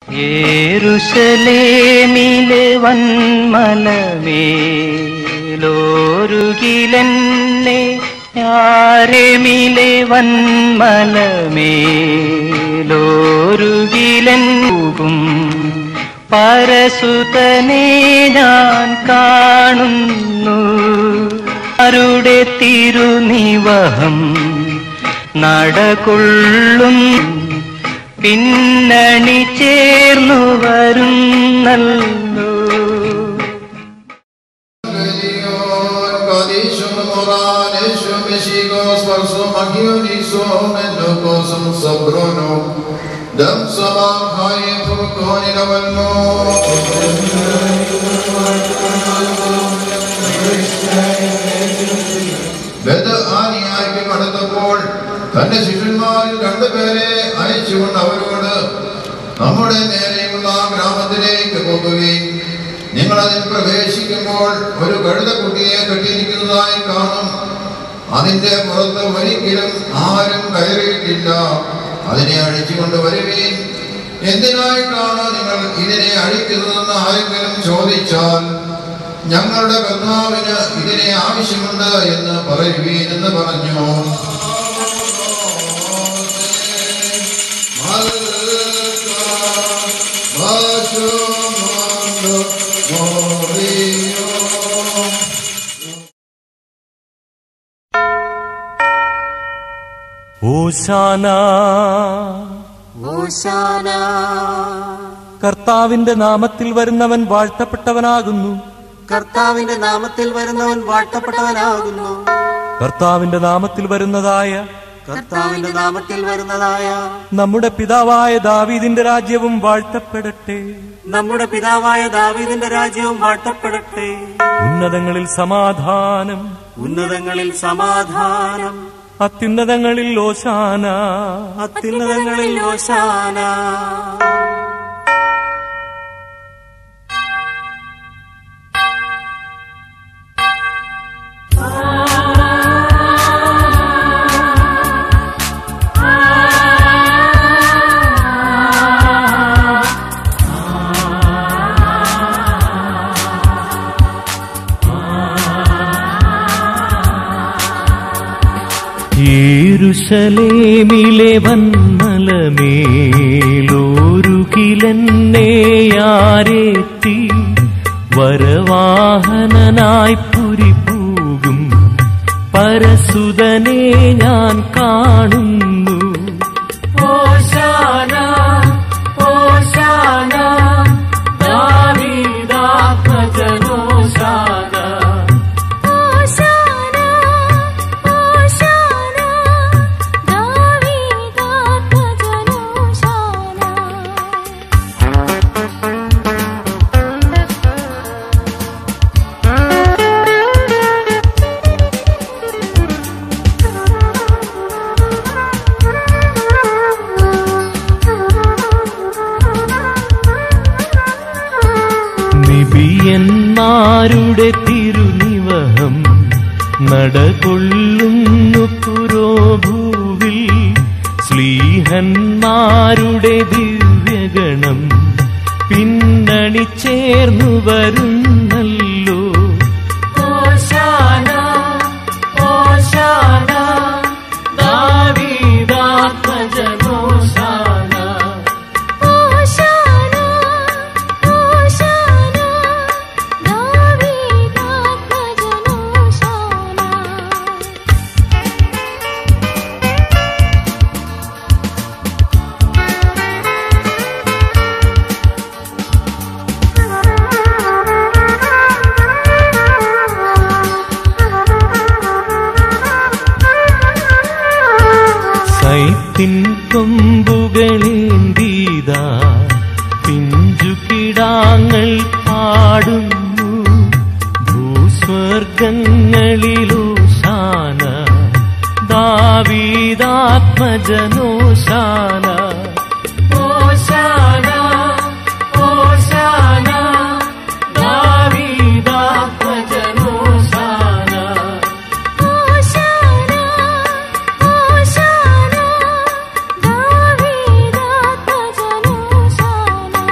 യെരൂശലേമിലെ വന്മലമേലോരുകിലെന്നെ യാരേമിലെ വന്മലമേലോരുകിലൻ പോകും പരസുതനെ ഞാൻ കാണുന്നു. ആരുടെ തിരുനിവഹം നടകൊള്ളും പിന്നണി ചേർന്നു വരുന്നല്ലോ. അടുത്തപ്പോൾ തന്റെ ശിഷ്യന്മാരിൽ 2 പേരെ അയച്ചുകൊണ്ട് അവരോട്, നമ്മുടെ നേരെയുള്ള ഗ്രാമത്തിലേക്ക് പോകുകയും നിങ്ങൾ അതിൽ പ്രവേശിക്കുമ്പോൾ ഒരു കഴുതക്കുട്ടിയെ കെട്ടിയിരിക്കുന്നതായി കാണും. അതിന്റെ പുറത്ത് ഒരിക്കലും ആരും കയറിയിട്ടില്ല. അതിനെ അഴിച്ചുകൊണ്ട് വരുവീൻ. എന്തിനായിട്ടാണ് നിങ്ങൾ ഇതിനെ അഴിക്കുന്നതെന്ന് ആരെങ്കിലും ചോദിച്ചാൽ ഞങ്ങളുടെ കർത്താവിന് ഇതിനെ ആവശ്യമുണ്ട് എന്ന് പറയുവീൻ എന്ന് പറഞ്ഞു. ഹോശാന ഹോശാന. കർത്താവിന്റെ നാമത്തിൽ വരുന്നവൻ വാഴ്ത്തപ്പെട്ടവനാകുന്നു. കർത്താവിന്റെ നാമത്തിൽ വരുന്നവൻ വാഴ്ത്തപ്പെട്ടവനാകുന്നു. കർത്താവിന്റെ നാമത്തിൽ വരുന്നതായ കർത്താവിന്റെ നാമത്തിൽ വരുന്നതായ നമ്മുടെ പിതാവായ ദാവീദിന്റെ രാജ്യവും വാഴ്ത്തപ്പെടട്ടെ. നമ്മുടെ പിതാവായ ദാവീദിന്റെ രാജ്യവും വാഴ്ത്തപ്പെടട്ടെ. ഉന്നതങ്ങളിൽ സമാധാനം, ഉന്നതങ്ങളിൽ സമാധാനം. അത്യുന്നതങ്ങളിൽ ഹോശാന, അത്യുന്നതങ്ങളിൽ ഹോശാന. യെരൂശലേമിലെ വന്മലമേലോരുകിലെന്നെ യാരേറ്റി വരവാഹനനായി പുരിപൂകും പരസുതനെ ഞാൻ കാണുന്നു. ഹോശാന ഹോശാന ദാവീദാത്മജൻ ഹോശാന. നിബിയന്മാരുടെ തിരുനിവഹം നടകൊള്ളുന്നു പുരോഭൂവിൽ. ശ്ലീഹന്മാരുടെ ദിവ്യഗണം പിന്നണി ചേർന്നു വരുന്നല്ലോ. ഹോശാന ഹോശാന ദാവീദാത്മജൻ ഹോശാന. ഹോശാന ഹോശാന ദാവീദാത്മജൻ ഹോശാന. സൈത്തിൻ കൊമ്പുകളേന്തീതാ പിഞ്ചുകിടാങ്ങൾ പാടുന്നു. ഭൂസ്വർഗങ്ങളിൽ ഹോശാന, ദാവീദാത്മജൻ ഹോശാന. ഹോശാന ഹോശാന ദാവീദാത്മജൻ ഹോശാന. ഹോശാന ഹോശാന ദാവീദാത്മജൻ ഹോശാന.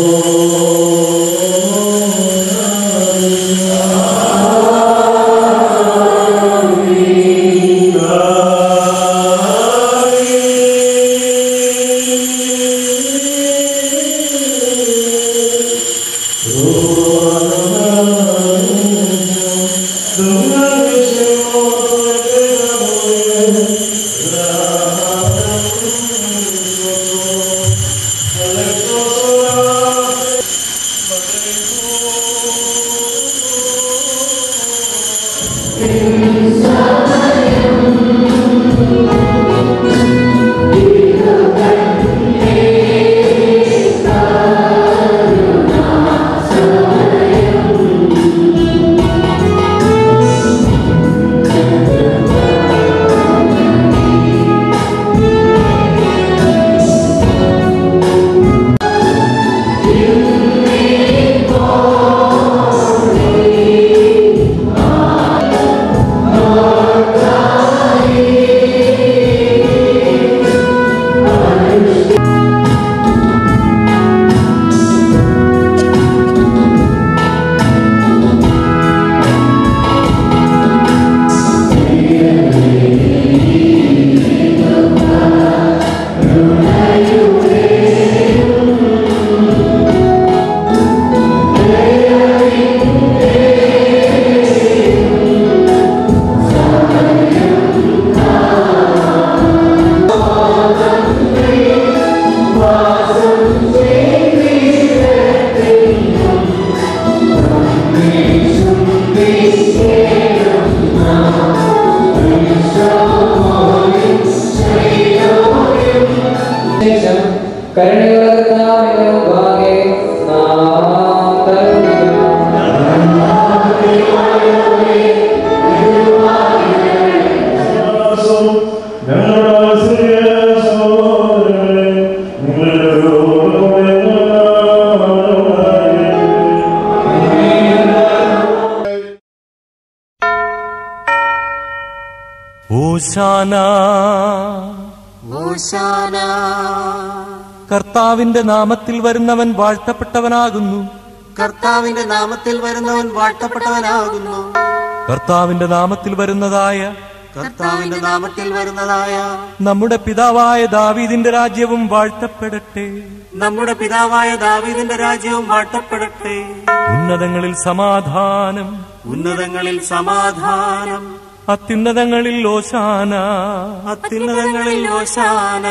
കർത്താവിന്റെ നാമത്തിൽ വരുന്നവൻ വാഴ്ത്തപ്പെട്ടവനാകുന്നു. കർത്താവിന്റെ നാമത്തിൽ വരുന്നവൻ വാഴ്ത്തപ്പെട്ടവനാകുന്നു. കർത്താവിന്റെ നാമത്തിൽ വരുന്നതായ കർത്താവിന്റെ നാമത്തിൽ വരുന്നതായ നമ്മുടെ പിതാവായ ദാവീദിന്റെ രാജ്യവും വാഴ്ത്തപ്പെടട്ടെ. നമ്മുടെ പിതാവായ ദാവീദിന്റെ രാജ്യവും വാഴ്ത്തപ്പെടട്ടെ. ഉന്നതങ്ങളിൽ സമാധാനം, ഉന്നതങ്ങളിൽ സമാധാനം. അത്യുന്നതങ്ങളിൽ ഓശാന, അത്യുന്നതങ്ങളിൽ ഓശാന.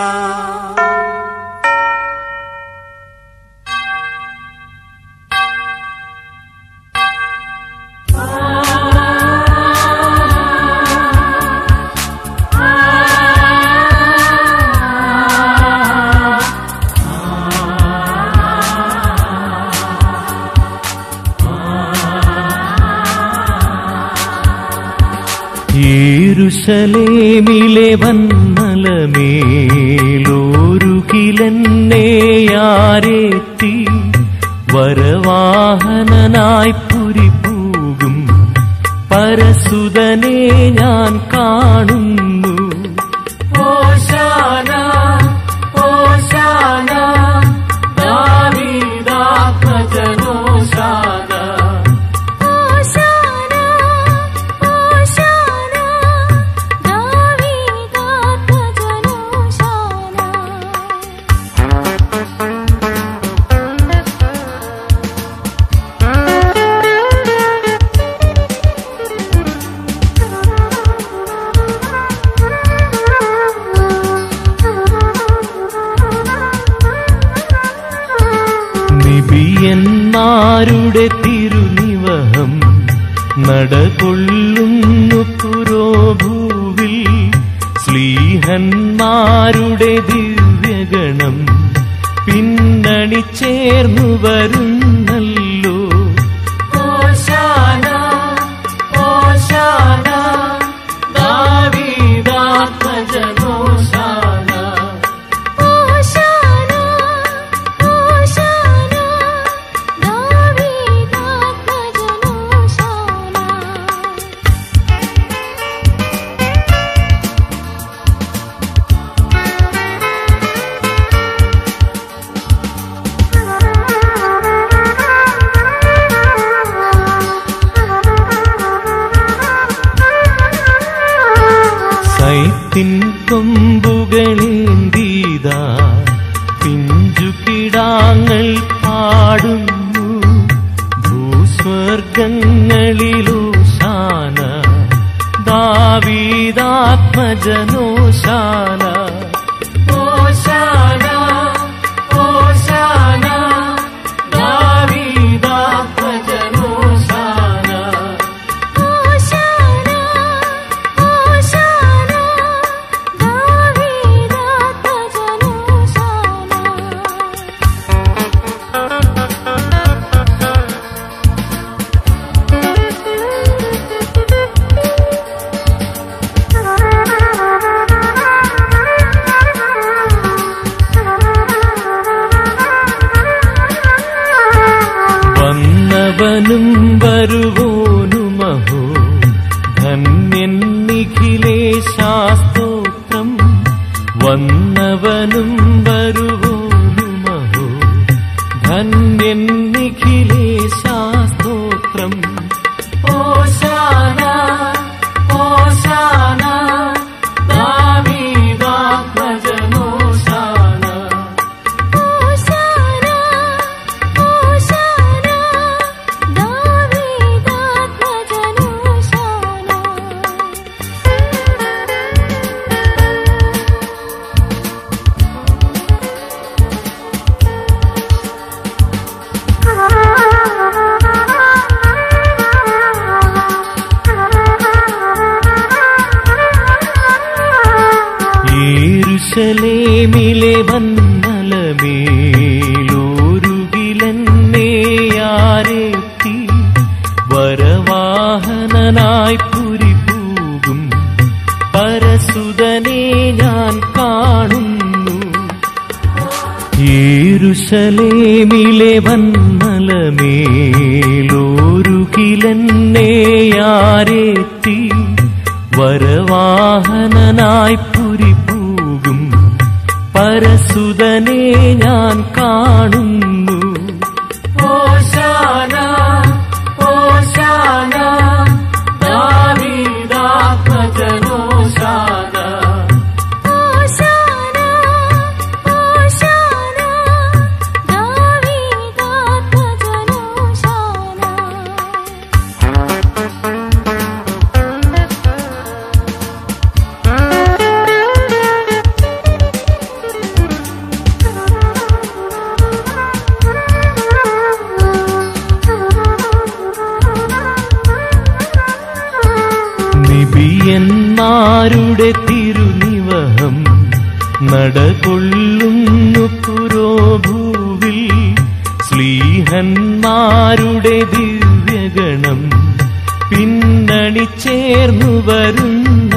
യെരൂശലേമിലെ വന്മലമേലൊരുകിലെന്നെയാരേറ്റി വരവാഹനനായി പുരിപൂകും പരസുതനെ ഞാൻ കാണുന്നു. ഓശാന ഓശാന ദാവീദാത്മജനോശാന. നിബിയന്മാരുടെ തിരുനിവഹം നടകൊള്ളുന്നു പുരോഭൂവിൽ. ശ്ലീഹന്മാരുടെ ദിവ്യഗണം പിന്നണി ചേർന്നു വരുന്നല്ലോ. ഓശാന ഓശാന ദാവീദാത്മജനോശാന. അത്യുന്നതങ്ങളിലോശാന ദാവീദാത്മജനോശാന ഓശാന ഓശാന ദാവീദാത്മജനോശാന ഓശാന ഓശാന വന്നവനും വരുവോനുമഹോ ധന്യൻ നിഖിലേശാസ്തോത്രം വന്നവനും വരുവോനുമഹോ ധന്യൻ നിഖിലേശാസ്തോത്രം ഓശാന ഓശാന ദാവീദാത്മജനോശാന ഓശാന ഓശാന ദാവീദാത്മജനോശാന യെരൂശലേമിലെ വന്മലമേലോരുകിലെന്നേയാരെത്തി വരവാഹനനായി പുരിപൂകും പരസുതനെ ഞാൻ കാണുന്നു. യെരൂശലേമിലെ വന്മലമേലോരുകിലെന്നേയാരെത്തി വരവാഹനനായി പുരിപൂകും പരസുതനെ ഞാൻ കാണുന്നു. ഓശാന ഓശാന ദാവീദാത്മജനോശാന ഓശാന ഓശാന ദാവീദാത്മജനോശാന നിബിയന്മാരുടെ തിരുനിവഹം നടകൊള്ളുന്നു പുരോഭൂവിൽ ശ്ലീഹന്മാരുടെ ദിവ്യഗണം പിന്നണി ചേർന്നു വരുന്നു.